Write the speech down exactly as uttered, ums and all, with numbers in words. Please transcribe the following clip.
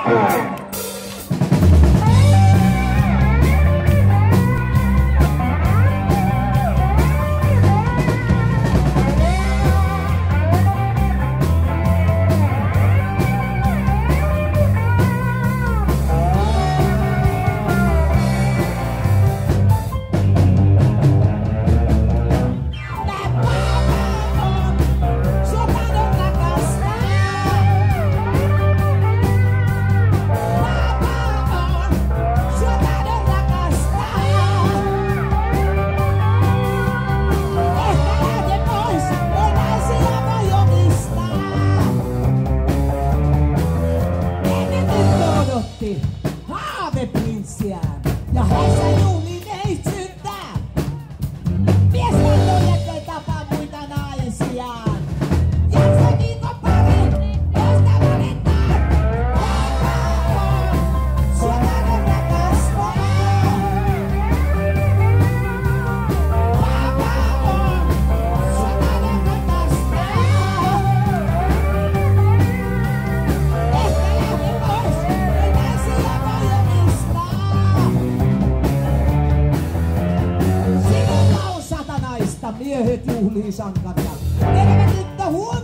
Haaveprinssiään ja heissä juhliin ei syntää. Mies vantoi, ettei tapaa muita naisiaan. Ja se viikon pari, josta valittaa. Vapaa on, suomalainen rakastaa. Vapaa on, suomalainen rakastaa. Ehkä lähden pois, ei naisia voi omistaa. Sinulla on satanaista, miehet juhlii sankaria. Terve tyttö, huomioon!